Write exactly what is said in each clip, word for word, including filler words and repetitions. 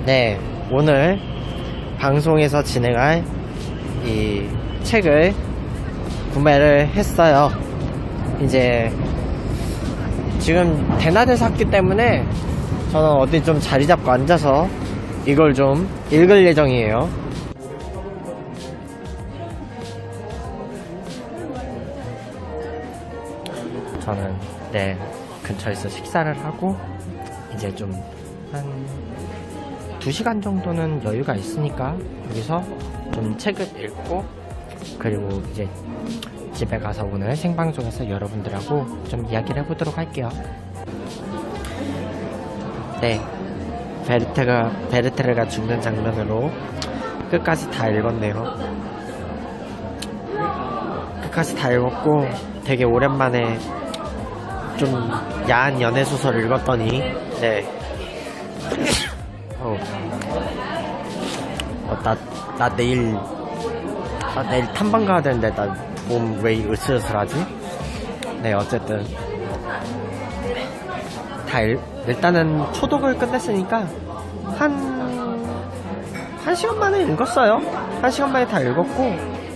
네, 오늘 방송에서 진행할 이 책을 구매를 했어요. 이제 지금 대낮에 샀기 때문에 저는 어디 좀 자리 잡고 앉아서 이걸 좀 읽을 예정이에요. 저는 네 근처에서 식사를 하고 이제 좀 한 두 시간 정도는 여유가 있으니까 여기서 좀 책을 읽고, 그리고 이제 집에 가서 오늘 생방송에서 여러분들하고 좀 이야기를 해보도록 할게요. 네, 베르테가, 베르테르가 죽는 장면으로 끝까지 다 읽었네요. 끝까지 다 읽었고 되게 오랜만에 좀 야한 연애소설 읽었더니 네 어, 어, 나, 나 내일 나 내일 탐방 가야 되는데 나 몸 왜 으슬으슬하지? 네, 어쨌든 다 일, 일단은 초독을 끝냈으니까 한 한 시간 만에 읽었어요. 한 시간 만에 다 읽었고,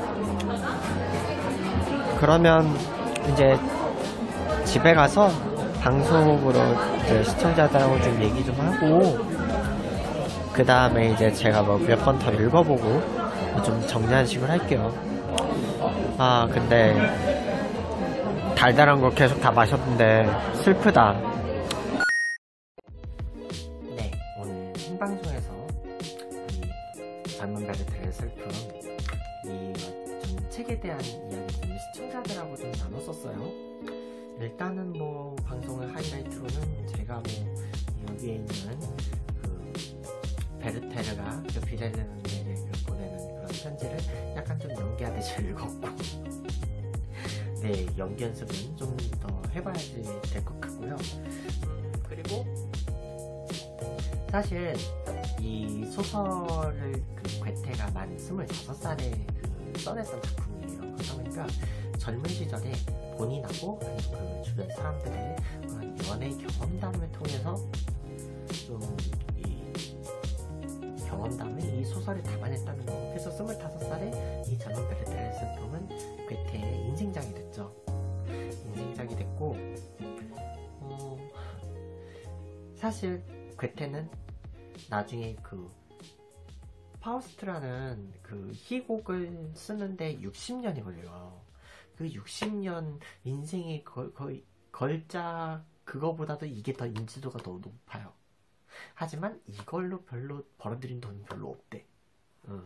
그러면 이제 집에 가서 방송으로 이제 시청자들하고 좀 얘기 좀 하고, 그 다음에 이제 제가 뭐 몇 번 더 읽어보고 좀 정리한 식으로 할게요. 아, 근데 달달한 거 계속 다 마셨는데 슬프다. 네, 오늘 생방송에서 이 젊은 베르테르의 슬픔, 이 좀 책에 대한 이야기 좀 시청자들하고 좀 나눴었어요. 일단은 뭐 방송의 하이라이트로는 제가 뭐 여기에 있는 그 베르테르가 그 비렐레르에게 보내는 그런 편지를 약간 좀 연기하듯이 읽었고 네, 연기 연습은 좀 더 해봐야지 될 것 같고요. 그리고 사실 이 소설을 그 괴테가 만 스물다섯 살에 그 써냈던 작품이에요. 그러다 보니까 젊은 시절에 본인하고 그리고 그 주변 사람들의 그런 연애 경험담을 통해서 좀 이 경험담을 이 소설에 담아냈다는 거. 그래서 스물다섯 살에 이 젊은 베르테르의 슬픔은 괴테의 인생작이 됐죠. 인생작이 됐고, 어, 사실 괴테는 나중에 그 파우스트라는 그 희곡을 쓰는데 육십 년이 걸려요. 그 육십 년 인생의 거, 거의 걸작 그거보다도 이게 더 인지도가 더 높아요. 하지만 이걸로 별로 벌어들인 돈은 별로 없대. 응.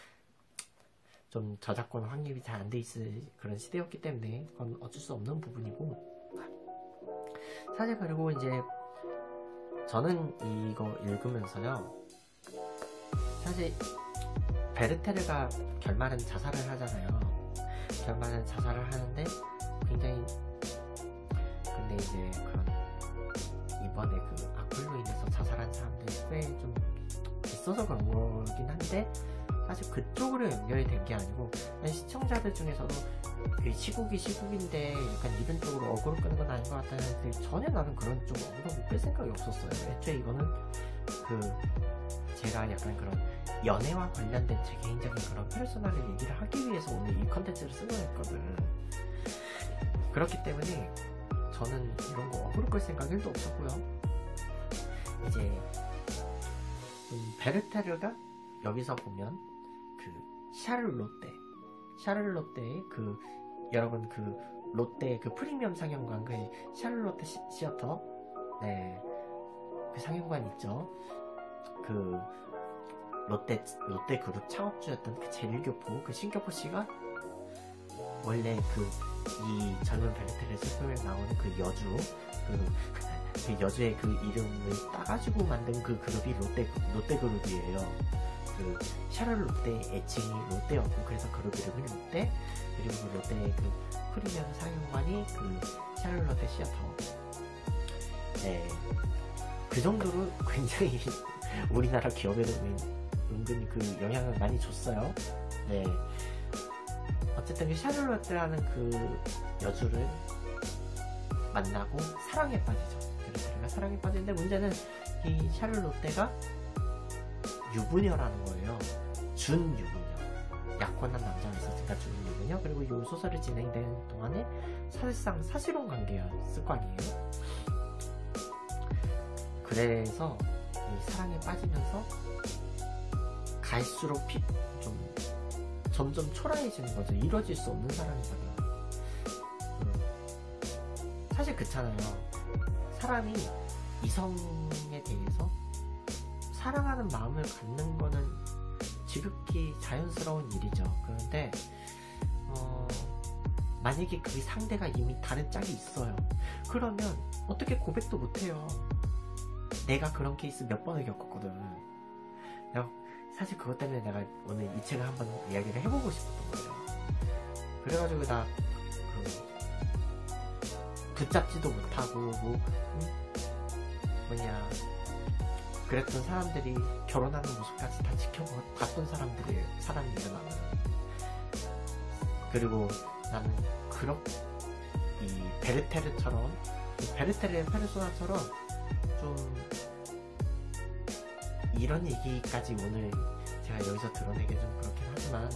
좀 저작권 확립이 잘 안 돼 있을 그런 시대였기 때문에 그건 어쩔 수 없는 부분이고, 사실 그리고 이제 저는 이거 읽으면서요, 사실 베르테르가 결말은 자살을 하잖아요. 결말은 자살을 하는데 굉장히, 근데 이제 그런 이번에 그 악플로 인해서 자살한 사람들이 꽤 좀 있어서 그런 거긴 한데, 사실 그쪽으로 연결이 된 게 아니고 시청자들 중에서도 시국이 시국인데 약간 이런 쪽으로 어그로 끄는 건 아닌 것 같다는, 전혀 나는 그런 쪽 어그로 끌 생각이 없었어요. 애초에 이거는 그 제가 약간 그런 연애와 관련된 제 개인적인 그런 페르소나를 얘기를 하기 위해서 오늘 이 컨텐츠를 쓴 거였거든. 그렇기 때문에 저는 이런 거 어그로 끌 생각 일도 없었고요. 이제 음, 베르테르가 여기서 보면 그 샤를롯테 샤를롯테의 그 여러분 그 롯데 그 프리미엄 상영관, 그 샤를롯테 시, 시어터 네, 그 상영관 있죠. 그 롯데 롯데 그룹 창업주였던 그 제일교포, 그 신교포 씨가 원래 그 이 젊은 베르테르의 슬픔에 나오는 그 여주, 그, 그 여주의 그 이름을 따가지고 만든 그 그룹이 롯데 롯데 그룹이에요. 그 샤를롯테 애칭이 롯데였고, 그래서 그룹 이름이 롯데, 그리고 그 롯데의 그 프리미엄 상영관이 그 샤를롯테 시어터. 네, 그 정도로 굉장히 우리나라 기업에도 은근히 그 영향을 많이 줬어요. 네, 어쨌든 그 샤를롯테라는 그 여주를 만나고 사랑에 빠지죠. 베르테르가 사랑에 빠지는데, 문제는 이 샤를롯테가 유부녀라는 거예요. 준유부녀. 약혼한 남자가 있었으니까 준유부녀. 그리고 이 소설이 진행되는 동안에 사실상 사실혼 관계였을 거 아니에요. 그래서 이 사랑에 빠지면서 갈수록 피, 좀 점점 초라해지는 거죠. 이루어질 수 없는 사랑이잖아요. 음. 사실 그렇잖아요. 사람이 이성에 대해서 사랑하는 마음을 갖는 거는 지극히 자연스러운 일이죠. 그런데 어, 만약에 그 상대가 이미 다른 짝이 있어요. 그러면 어떻게 고백도 못해요. 내가 그런 케이스 몇 번을 겪었거든. 내가 사실 그것 때문에 내가 오늘 이 책을 한번 이야기를 해보고 싶었던 거예요. 그래가지고 나 그 붙잡지도 못하고 뭐 음? 뭐냐 그랬던 사람들이 결혼하는 모습까지 다 지켜봤던 사람들이에요. 사람이에요 나는. 그리고 나는 그렇 이 베르테르처럼 베르테르의 페르소나처럼 좀 이런 얘기까지 오늘 제가 여기서 드러내기 좀 그렇긴 하지만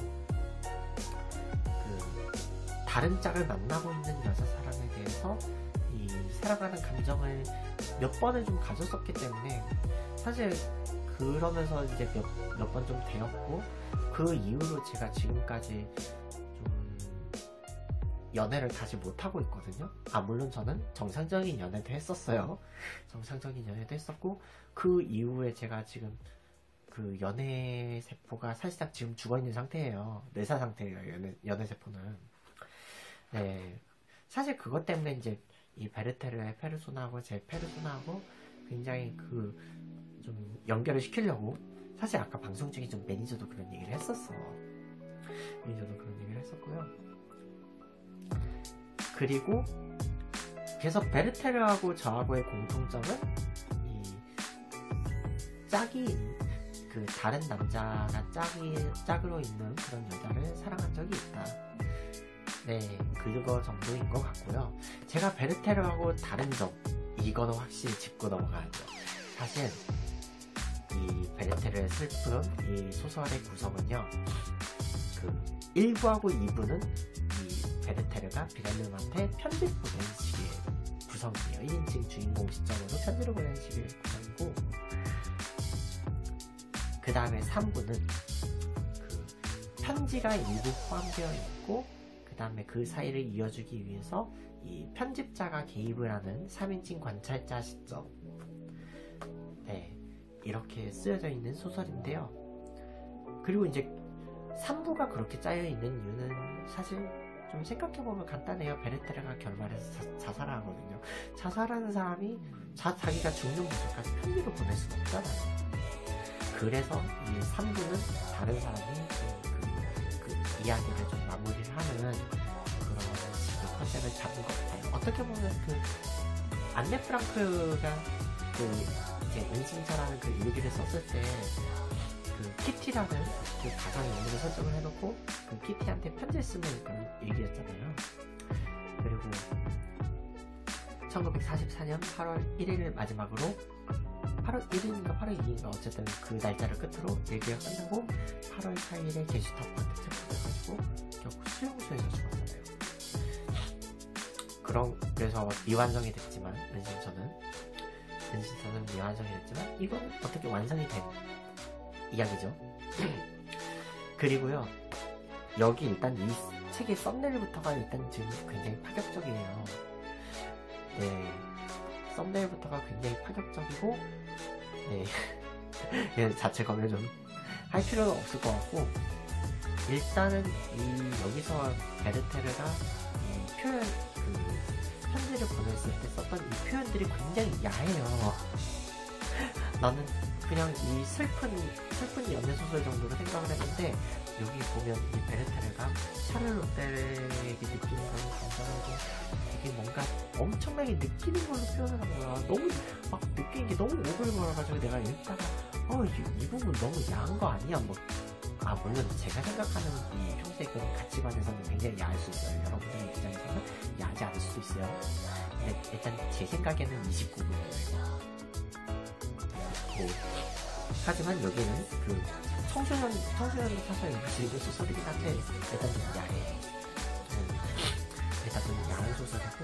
그 다른 짝을 만나고 있는 여자 사람에 대해서 이 사랑하는 감정을 몇 번을 좀 가졌었기 때문에 사실 그러면서 이제 몇, 몇 번 좀 되었고 그 이후로 제가 지금까지 좀 연애를 다시 못하고 있거든요. 아 물론 저는 정상적인 연애도 했었어요. 정상적인 연애도 했었고 그 이후에 제가 지금 그 연애 세포가 사실상 지금 죽어있는 상태예요. 뇌사 상태예요. 연애, 연애 세포는. 네, 사실 그것 때문에 이제 이 베르테르의 페르소나하고 제 페르소나하고 굉장히 그 좀 연결을 시키려고 사실 아까 방송 중에 좀 매니저도 그런 얘기를 했었어. 매니저도 그런 얘기를 했었고요. 그리고 그래서 베르테르하고 저하고의 공통점은 이 짝이 그 다른 남자가 짝이 짝으로 있는 그런 여자를 사랑한 적이 있다. 네, 그거 정도인 것 같고요. 제가 베르테르하고 다른 점 이거는 확실히 짚고 넘어가야죠. 사실 이 베르테르의 슬픔 이 소설의 구성은요. 그 일 부하고 이 부는 이 베르테르가 비렐름한테 편지를 보낸 식의 구성이에요. 일 인칭 주인공 시점으로 편지를 보낸 식의 구성이고 그 다음에 삼 부는 그 편지가 일부 포함되어 있고 그 다음에 그 사이를 이어주기 위해서 이 편집자가 개입을 하는 삼 인칭 관찰자 시점 네, 이렇게 쓰여져 있는 소설인데요. 그리고 이제 삼 부가 그렇게 짜여있는 이유는 사실 좀 생각해보면 간단해요. 베르테르가 결말에서 자, 자살을 하거든요. 자살하는 사람이 자, 자기가 죽는 모습까지 편지로 보낼 수는 없잖아요. 그래서 이 삼 부는 다른 사람이 그, 그, 그 이야기를 좀 마무리를 하는 그런 식의 컨셉을 잡은 것 같아요. 어떻게 보면 그 안네 프랑크가 그 이제 은신처라는 그 일기를 썼을 때 그 키티라는 그 가상의 인물을 설정을 해놓고 그 키티한테 편지를 쓰는 그런 일기였잖아요. 그리고 천구백사십사 년 팔월 일일을 마지막으로 팔월 일일인가 팔월 이일인가 어쨌든 그 날짜를 끝으로 일기가 끝나고 팔월 사일에 게슈타포한테 체포돼가지고 결국 수용소에서 죽었잖아요. 그런 그래서 미완성이 됐지만 은신처는 은신처는 미완성이 됐지만 이건 어떻게 완성이 된 이야기죠. 그리고요 여기 일단 이 책의 썸네일부터가 일단 지금 굉장히 파격적이에요. 네, 썸네일부터가 굉장히 파격적이고 네 자체 검열 좀 할 필요는 없을 것 같고 일단은 이 여기서 베르테르가 이 표현 그 편지를 보냈을 때 썼던 이 표현들이 굉장히 야해요. 나는 그냥 이 슬픈 슬픈 연애소설 정도로 생각을 했는데 여기 보면 이 베르테르가 샤를로테에게 느끼는 그런 감정을 되게 뭔가 엄청나게 느끼는 걸로 표현을 한 거야. 너무 막 느끼는 게 너무 오글거려가지고 내가 읽다가 어 이, 이 부분 너무 야한 거 아니야? 뭐 아 물론 제가 생각하는 이 평소의 그런 가치관에서는 굉장히 야할 수 있어요. 여러분들 입장에서는 야하지 않을 수도 있어요. 근데 일단 제 생각에는 이십구 분이에요. 네. 하지만 여기는 그 청소년, 청소년을 사서 읽을 소설이긴 한데 일단 좀 야해요. 일단 좀 야한 소설이고,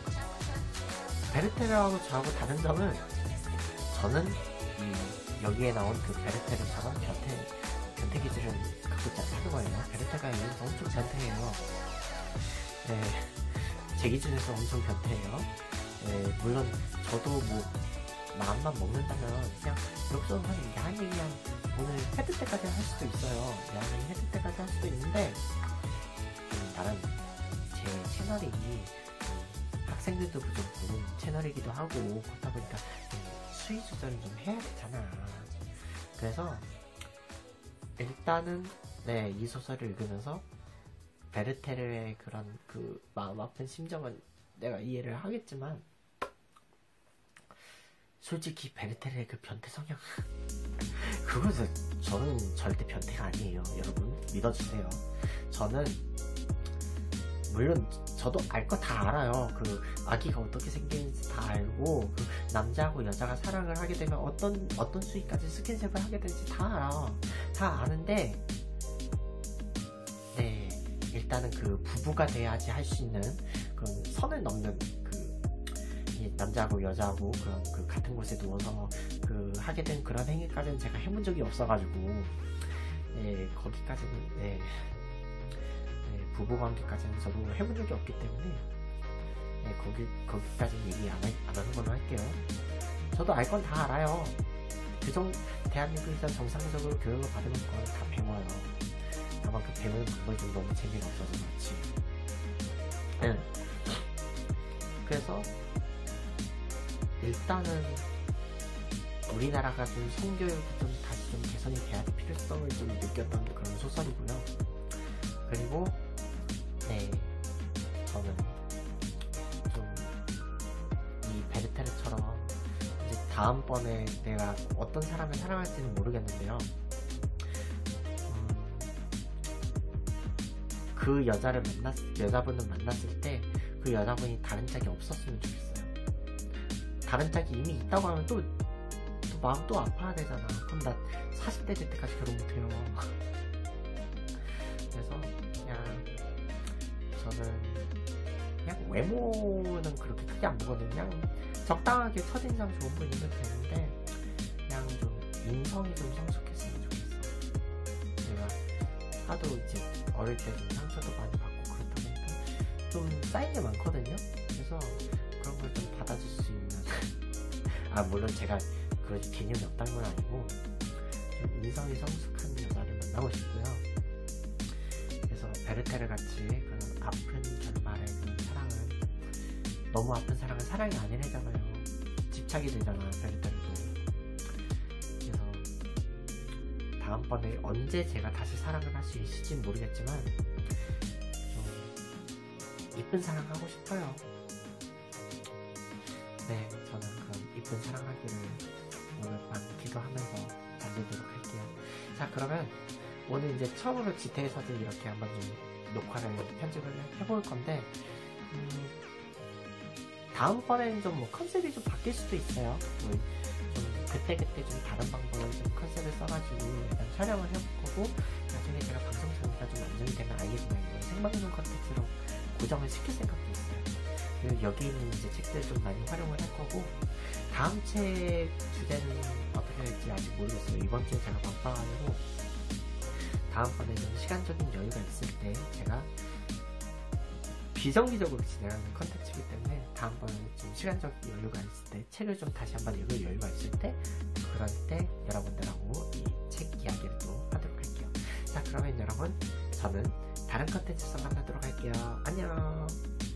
베르테르하고 저하고 다른 점은 저는 이 여기에 나온 그 베르테르처럼 변태, 변태 기질을 갖고 있지 않다는 거예요. 베르테가 여기서 엄청 변태예요. 네, 제 기준에서 엄청 변태예요. 네, 물론 저도 뭐 마음만 먹는다면 그냥 여기서 한 야한 얘기한 오늘 헤드 때까지 할 수도 있어요. 야한 얘기 헤드 때까지 할 수도 있는데 음, 나름 제 채널이 음, 학생들도 좀 보는 채널이기도 하고 그렇다 보니까 음, 수위 조절을 좀 해야 되잖아. 그래서 일단은 네, 이 소설을 읽으면서 베르테르의 그런 그 마음 아픈 심정은 내가 이해를 하겠지만 솔직히 베르테르의 그 변태 성향 그것은 저는 절대 변태가 아니에요. 여러분 믿어주세요. 저는 물론 저도 알 거 다 알아요. 그 아기가 어떻게 생기는지 다 알고 그 남자하고 여자가 사랑을 하게 되면 어떤 어떤 수위까지 스킨십을 하게 되는지 다 알아. 다 아는데 네 일단은 그 부부가 돼야지 할 수 있는 그런 선을 넘는 그 이 남자하고 여자하고 그런 그 같은 곳에 누워서 그 하게 된 그런 행위까지는 제가 해본 적이 없어가지고 네 거기까지는 네. 부부관계까지는 저도 해본 적이 없기 때문에 네, 거기, 거기까지는 얘기 안, 하, 안 하는 걸로 할게요. 저도 알 건 다 알아요. 규정, 대한민국에서 정상적으로 교육을 받으면 건 다 배워요. 다만 그 배우는 방법이 좀 너무 재미가 없어서 그렇지. 응. 그래서 일단은 우리나라가 좀 성교육이 좀 다시 좀 개선이 돼야 할 필요성을 좀 느꼈던 그런 소설이고요. 그리고 네, 저는 좀 이 베르테르처럼 이제 다음번에 내가 어떤 사람을 사랑할지는 모르겠는데요. 음, 그 여자를 만났, 여자분을 만났을 때 그 여자분이 다른 짝이 없었으면 좋겠어요. 다른 짝이 이미 있다고 하면 또, 또 마음 또 아파야 되잖아. 그럼 나 사십 대 될 때까지 결혼 못해요. 그래서 그냥 저는 그냥 외모는 그렇게 크게 안 보거든요. 그냥 적당하게 첫인상 좋은 분이면 되는데 그냥 좀 인성이 좀 성숙했으면 좋겠어. 제가 하도 이제 어릴 때 좀 상처도 많이 받고 그렇다 보니까 좀 쌓인 게 많거든요. 그래서 그런 걸 좀 받아줄 수 있는 아 물론 제가 그런 개념이 없다는 건 아니고 좀 인성이 성숙한 여자를 만나고 싶고요. 그래서 베르테르 같이 그런 아픈 결말의 그런 사랑을 너무 아픈 사랑은 사랑이 아니래잖아요. 집착이 되잖아 베르테르도. 그래서 다음번에 언제 제가 다시 사랑을 할 수 있을지는 모르겠지만 좀 이쁜 사랑 하고 싶어요. 네, 저는 그럼 이쁜 사랑하기를 오늘 밤 기도하면서 달리도록 할게요. 자, 그러면 오늘 이제 처음으로 지태에서도 이렇게 한번 좀 녹화를 편집을 해볼 건데 음, 다음번에는 좀 뭐 컨셉이 좀 바뀔 수도 있어요. 뭐 좀 그때그때 좀 다른 방법을 좀 컨셉을 써가지고 일단 촬영을 해볼 거고 나중에 제가 방송 장비가 좀 안정이 되면 아예 그냥 이런 생방송 컨텐츠로 고정을 시킬 생각도 있어요. 그리고 여기 있는 이제 책들 좀 많이 활용을 할 거고 다음 책 주제는 어떻게 될지 아직 모르겠어요. 이번 주에 제가 바빠가지고 다음번에 좀 시간적인 여유가 있을 때 제가 비정기적으로 진행하는 컨텐츠이기 때문에 다음번에 좀 시간적 여유가 있을 때 책을 좀 다시 한번 읽을 여유가 있을 때 그럴 때 여러분들하고 이 책 이야기를 또 하도록 할게요. 자, 그러면 여러분 저는 다른 컨텐츠에서 만나도록 할게요. 안녕.